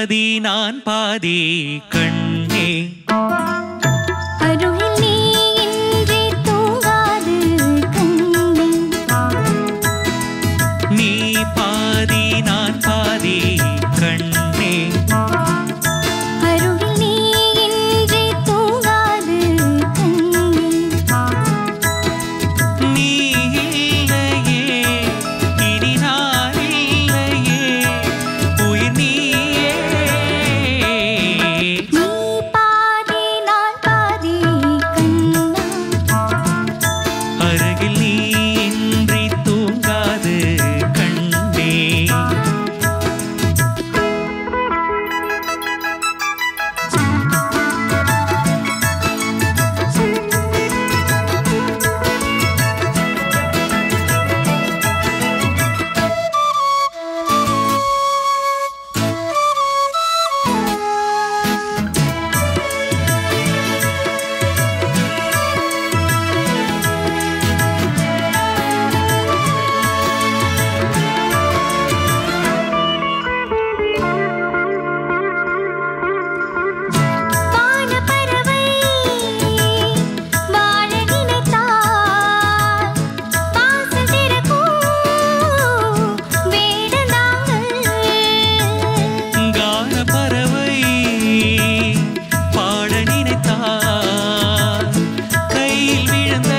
பாதி நான் பாதி கண்ணே அருகில் நீ இன்றி தூங்காது கண்ணே நீ பாதி நான் பாதி கண்ணே அருகில் நீ இன்றி தூங்காது கண்ணே நீ இல்லையே இனி நான் இல்லையே உயிர் நீயே நீ பாதி நான் பாதி கண்ணா அருகில் நீ இன்றி தூங்காது கண்ணே வானப்பறவை வாழ நினைத்தால் வாசல் திறக்கும் வேடந்தாங்கள் கான பறவை பாட நினைத்தார் கையில் விழுந்த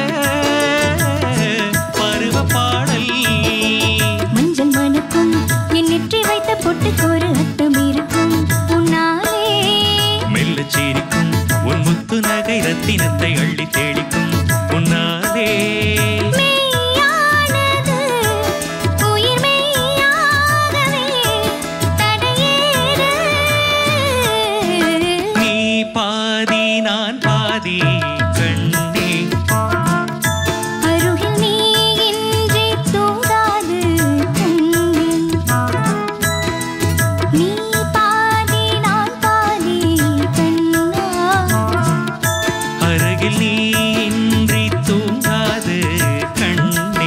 பருவ பாடல் மஞ்சள் மணக்கும் என் நெற்றி வைத்த பொட்டுக்கு ஒரு அர்த்தம் இருக்கும் உன்னாலே மெல்லச் சிரிக்கும் உன் முத்து நகை ரத்தினத்தை அள்ளி தேடிக்கும் உன்னாலே மெய்யானது உயிர் மெய்யாகவே தடையேது நீ பாதி நான் பாதி கண்ணே அருகில் நீ இன்றி தூங்காது கண்ணே நீ பாதி நான் பாதி கண்ணா அருகில் நீ இன்றி தூங்காது கண்ணே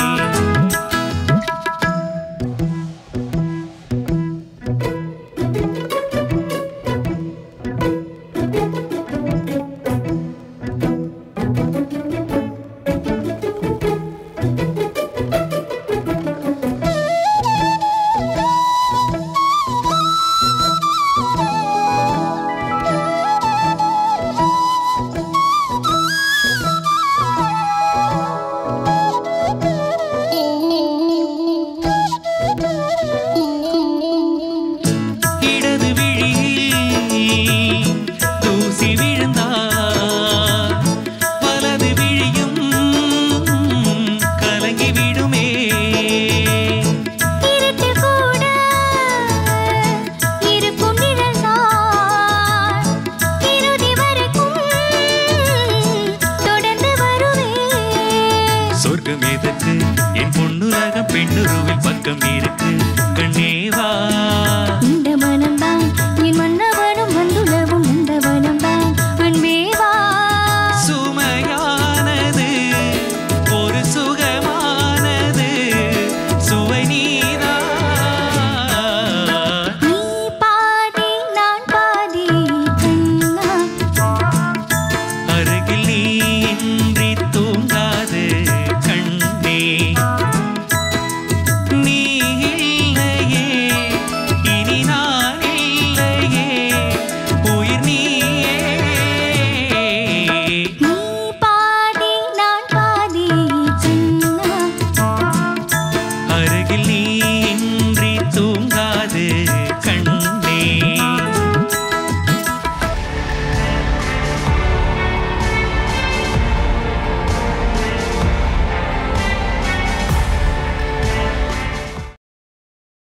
இடது விழியில் தூசி விழுந்தார் வலது விழியும் கலங்கி விடுமே இருட்டில் கூட இருக்கும் நிழல்தான் இறுதி வரைக்கும் தொடர்ந்து வருவேன் சொர்க்கம் எதற்கு என் பொன்னுலகம் பெண்ணுருவில் பக்கம் இருக்கு கண்ணே